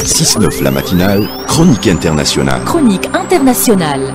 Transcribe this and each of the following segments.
6-9 la matinale, chronique internationale. Chronique internationale.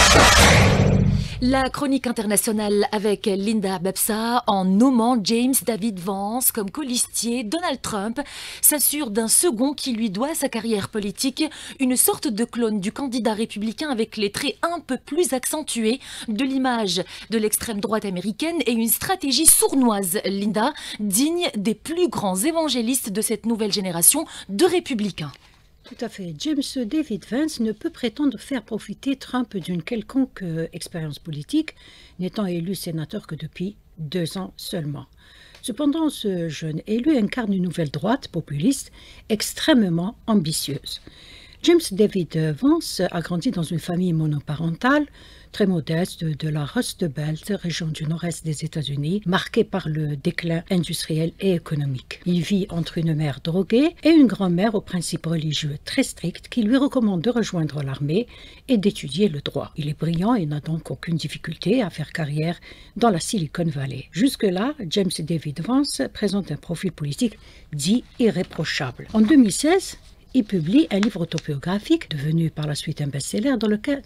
La chronique internationale avec Linda Bebsa en nommant James David Vance comme colistier. Donald Trump s'assure d'un second qui lui doit sa carrière politique, une sorte de clone du candidat républicain avec les traits un peu plus accentués de l'image de l'extrême droite américaine et une stratégie sournoise, Linda, digne des plus grands évangélistes de cette nouvelle génération de républicains. Tout à fait. James David Vance ne peut prétendre faire profiter Trump d'une quelconque expérience politique, n'étant élu sénateur que depuis 2 ans seulement. Cependant, ce jeune élu incarne une nouvelle droite populiste extrêmement ambitieuse. James David Vance a grandi dans une famille monoparentale très modeste de la Rust Belt, région du nord-est des États-Unis, marquée par le déclin industriel et économique. Il vit entre une mère droguée et une grand-mère aux principes religieux très stricts qui lui recommande de rejoindre l'armée et d'étudier le droit. Il est brillant et n'a donc aucune difficulté à faire carrière dans la Silicon Valley. Jusque-là, James David Vance présente un profil politique dit irréprochable. En 2016, il publie un livre autobiographique, devenu par la suite un best-seller, dans lequel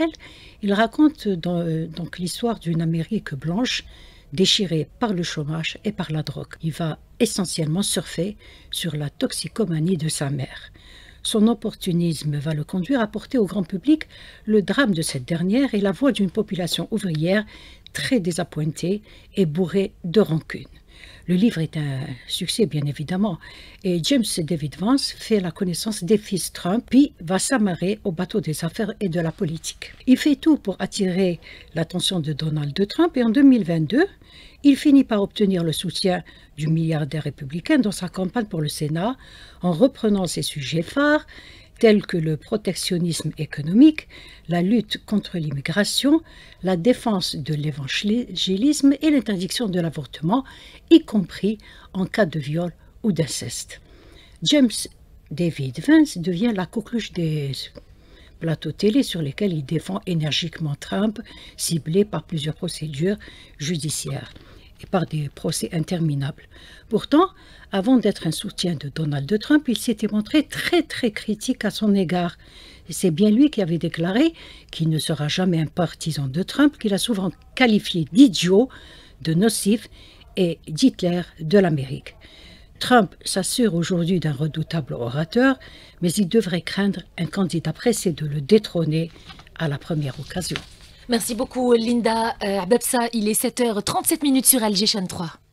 il raconte donc l'histoire d'une Amérique blanche déchirée par le chômage et par la drogue. Il va essentiellement surfer sur la toxicomanie de sa mère. Son opportunisme va le conduire à porter au grand public le drame de cette dernière et la voix d'une population ouvrière très désappointée et bourrée de rancune. Le livre est un succès, bien évidemment, et James David Vance fait la connaissance des fils Trump, puis va s'amarrer au bateau des affaires et de la politique. Il fait tout pour attirer l'attention de Donald Trump, et en 2022, il finit par obtenir le soutien du milliardaire républicain dans sa campagne pour le Sénat, en reprenant ses sujets phares, tels que le protectionnisme économique, la lutte contre l'immigration, la défense de l'évangélisme et l'interdiction de l'avortement, y compris en cas de viol ou d'inceste. James David Vance devient la coqueluche des plateaux télé sur lesquels il défend énergiquement Trump, ciblé par plusieurs procédures judiciaires et par des procès interminables. Pourtant, avant d'être un soutien de Donald Trump, il s'était montré très critique à son égard. Et c'est bien lui qui avait déclaré qu'il ne sera jamais un partisan de Trump, qu'il a souvent qualifié d'idiot, de nocif et d'Hitler de l'Amérique. Trump s'assure aujourd'hui d'un redoutable orateur, mais il devrait craindre un candidat pressé de le détrôner à la première occasion. Merci beaucoup Linda Bebsa, il est 7h37 sur Alger Chaîne 3.